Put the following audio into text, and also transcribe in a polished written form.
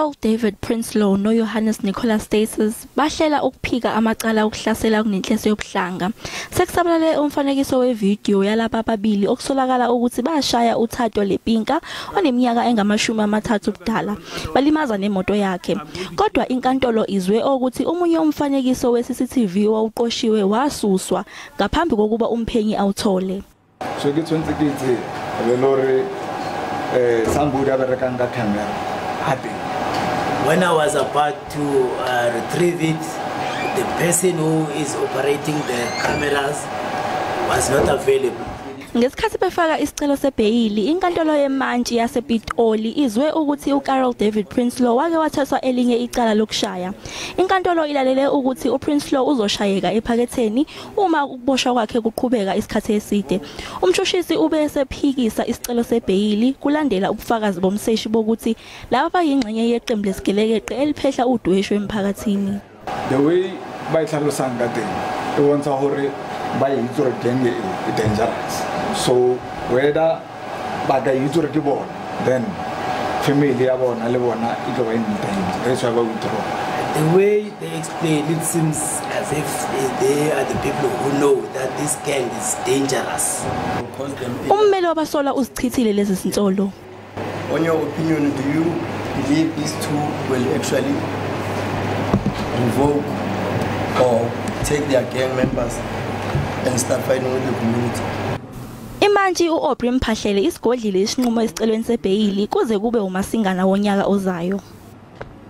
Carol David Prinsloo no Johannes Nicholas Status bahlela ukuphika amacala okuhlasela kunenhleso yobuhlanga. Sekusabalale umfanekiso wevideo yalabo ababili okusolakala ukuthi bashaya uThatho Lepinka oneminyaka engama-30 ubudala balimaza nemoto yakhe. Kodwa inkantolo izwe ukuthi omunye umfanekiso we-CCTV wawuqoshiwe wasuswa ngaphambi kokuba umphenyi awuthole. So ke tshwantse ke itse le lore somebody aberekang ka camera happy. When I was about to retrieve it, the person who is operating the cameras was not available. Ngesikhathi befaka isicelo sebheyili, inkantolo yemantshi yasepitoli izwe ukuthi uCarol David Prinsloo wake wathathwa elinye icala lokushaya. Inkantolo ilalele ukuthi uPrinsloo uzoshayeka ephaketheni uma ukuboshwa kwakhe kuqhubeka isikhathi eside. Umshushisi ube esephikisa isicelo sebheyili kulandela ubufakazi bomseshi bokuthi laba bayingxenye yeqembu lesigelekeqe eliphehla udweshu emphakathini. The way bayihlalosang ka teng e bontsha hore ba itse re teng e dangerous. So whether baga itse re ke bona, then family ya bona le bona e tlo ba in danger. That's why we withdraw. The way they explain it seems as if they are the people who know that this gang is dangerous. Ummeli wabasolwa uzichithile lezi zinsolo. On your opinion, do you believe these two will actually revoke or take their gang members and start fighting with the community? Imantshi uAubrey Mphahlele isigodlile isinqumo esicelweni sebheyili kuze kube umasingana wonyaka ozayo.